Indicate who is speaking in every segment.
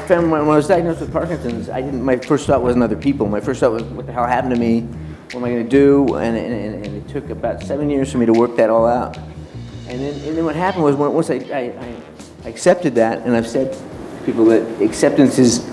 Speaker 1: found when I was diagnosed with Parkinson's, my first thought wasn't other people. My first thought was, what the hell happened to me? What am I going to do? And it took about 7 years for me to work that all out. And then what happened was, once I accepted that, and I've said to people that acceptance is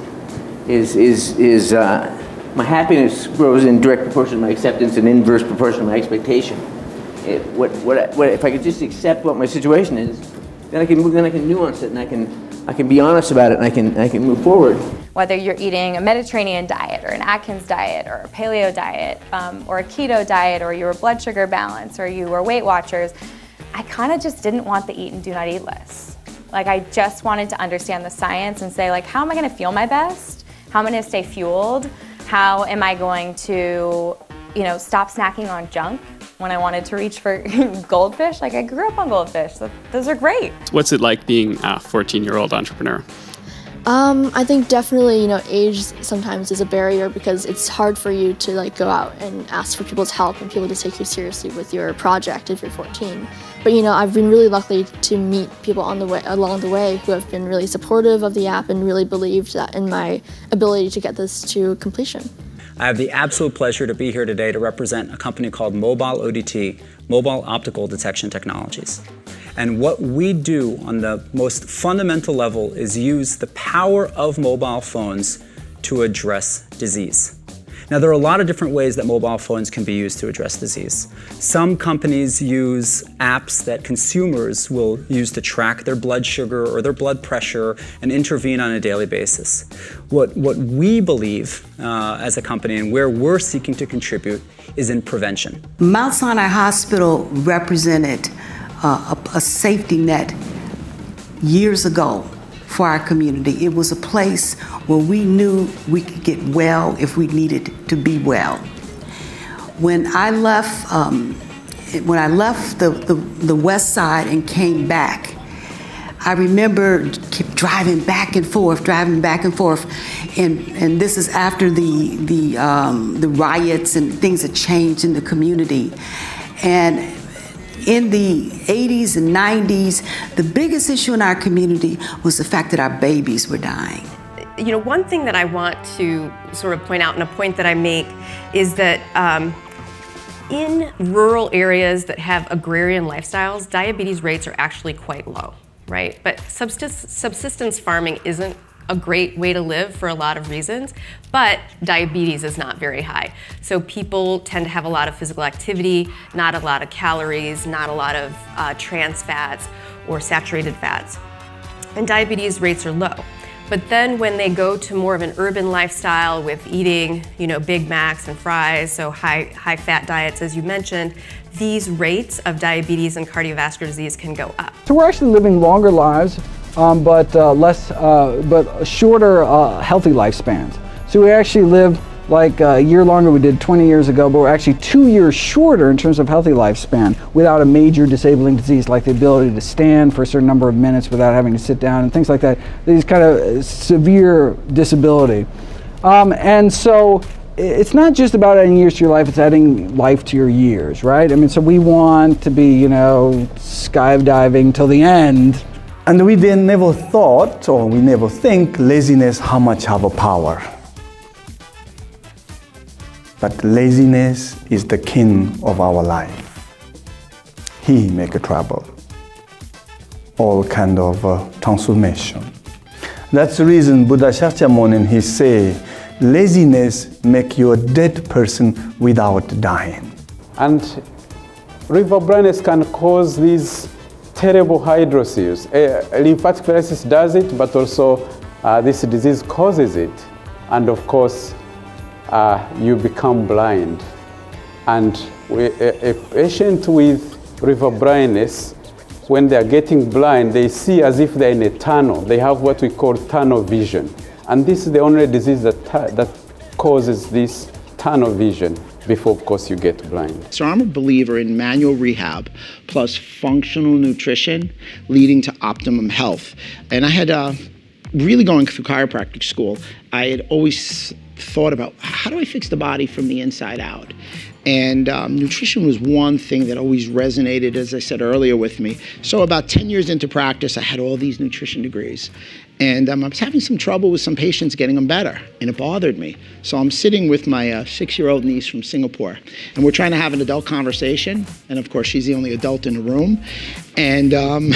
Speaker 1: my happiness grows in direct proportion to my acceptance and inverse proportion to my expectation. If I could just accept what my situation is, then I can move. Then I can nuance it, and I can be honest about it, and I can move forward.
Speaker 2: Whether you're eating a Mediterranean diet or an Atkins diet or a paleo diet or a keto diet, or you were blood sugar balance or you were Weight Watchers, I kind of just didn't want the eat and do not eat list. Like, I just wanted to understand the science and say, like, how am I going to feel my best? How am I going to stay fueled? How am I going to, stop snacking on junk when I wanted to reach for goldfish? Like, I grew up on goldfish. Those are great.
Speaker 3: What's it like being a 14-year-old entrepreneur?
Speaker 4: I think definitely, age sometimes is a barrier because it's hard for you to go out and ask for people's help and people to take you seriously with your project if you're 14. But I've been really lucky to meet people along the way who have been really supportive of the app and really believed that in my ability to get this to completion.
Speaker 5: I have the absolute pleasure to be here today to represent a company called Mobile ODT, Mobile Optical Detection Technologies. And what we do on the most fundamental level is use the power of mobile phones to address disease. Now, there are a lot of different ways that mobile phones can be used to address disease. Some companies use apps that consumers will use to track their blood sugar or their blood pressure and intervene on a daily basis. What we believe as a company and where we're seeking to contribute is in prevention.
Speaker 6: Mount Sinai Hospital represented a safety net years ago for our community. It was a place where we knew we could get well if we needed to be well. When I left the West Side and came back, I remember driving back and forth, and this is after the riots and things had changed in the community. And in the 80s and 90s, the biggest issue in our community was the fact that our babies were dying.
Speaker 7: One thing that I want to sort of point out, and a point that I make, is that in rural areas that have agrarian lifestyles, diabetes rates are actually quite low, right? But subsistence farming isn't a great way to live for a lot of reasons, but diabetes is not very high. So people tend to have a lot of physical activity, not a lot of calories, not a lot of trans fats or saturated fats, and diabetes rates are low. But then when they go to more of an urban lifestyle with eating, Big Macs and fries, so high fat diets, as you mentioned, these rates of diabetes and cardiovascular disease can go up.
Speaker 8: So we're actually living longer lives, but shorter healthy lifespans. So we actually live like a year longer we did 20 years ago, but we're actually 2 years shorter in terms of healthy lifespan without a major disabling disease like the ability to stand for a certain number of minutes without having to sit down and things like that. These kind of severe disability. And so it's not just about adding years to your life, it's adding life to your years, right? I mean, so we want to be, skydiving till the end.
Speaker 9: And we then never thought, or we never think, laziness how much have a power. But laziness is the king of our life. He make trouble. All kind of transformation. That's the reason Buddha Shakyamuni, he say, laziness make you a dead person without dying.
Speaker 10: And river blindness can cause these terrible hydroceles. Lymphatic filariasis does it, but also this disease causes it. And of course, you become blind. And a patient with river blindness, when they are getting blind, they see as if they're in a tunnel. They have what we call tunnel vision. And this is the only disease that causes this tunnel vision before, of course, you get blind.
Speaker 11: So I'm a believer in manual rehab plus functional nutrition leading to optimum health. And I had really going through chiropractic school, I had always thought about how do I fix the body from the inside out? And nutrition was one thing that always resonated, as I said earlier, with me. So about 10 years into practice, I had all these nutrition degrees. And I was having some trouble with some patients getting them better, and it bothered me. So I'm sitting with my 6-year-old niece from Singapore, and we're trying to have an adult conversation. And of course, she's the only adult in the room. And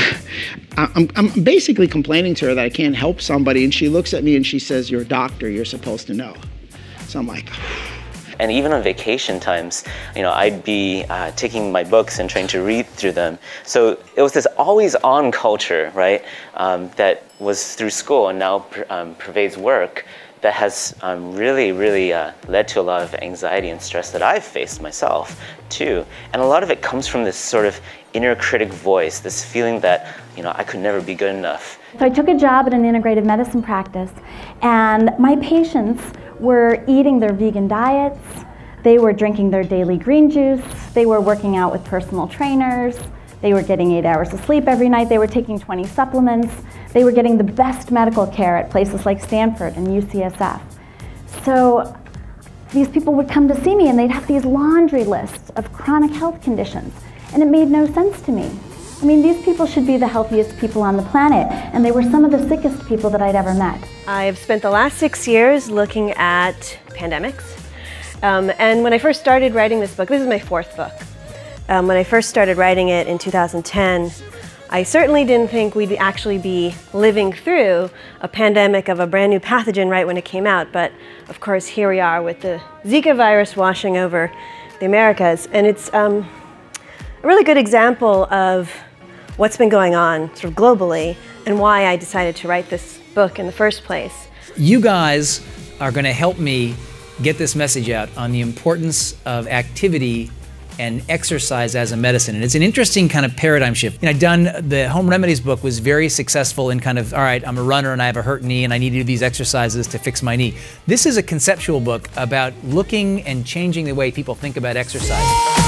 Speaker 11: I'm basically complaining to her that I can't help somebody, and she looks at me and she says, "You're a doctor, you're supposed to know." So I'm like,
Speaker 12: and even on vacation times, I'd be taking my books and trying to read through them. So it was this always-on culture, right, that was through school and now pervades work that has really led to a lot of anxiety and stress that I've faced myself, too. And a lot of it comes from this sort of inner critic voice, this feeling that, I could never be good enough.
Speaker 13: So I took a job at an integrative medicine practice, and my patients were eating their vegan diets, they were drinking their daily green juice, they were working out with personal trainers, they were getting 8 hours of sleep every night, they were taking 20 supplements, they were getting the best medical care at places like Stanford and UCSF. So these people would come to see me and they'd have these laundry lists of chronic health conditions, and it made no sense to me. I mean, these people should be the healthiest people on the planet, and they were some of the sickest people that I'd ever met.
Speaker 14: I've spent the last 6 years looking at pandemics. And when I first started writing this book, this is my 4th book. When I first started writing it in 2010, I certainly didn't think we'd actually be living through a pandemic of a brand new pathogen right when it came out. But of course, here we are with the Zika virus washing over the Americas. And it's a really good example of what's been going on sort of globally and why I decided to write this book in the first place.
Speaker 15: You guys are going to help me get this message out on the importance of activity and exercise as a medicine. And it's an interesting kind of paradigm shift. The Home Remedies book was very successful in kind of, all right, I'm a runner and I have a hurt knee and I need to do these exercises to fix my knee. This is a conceptual book about looking and changing the way people think about exercise.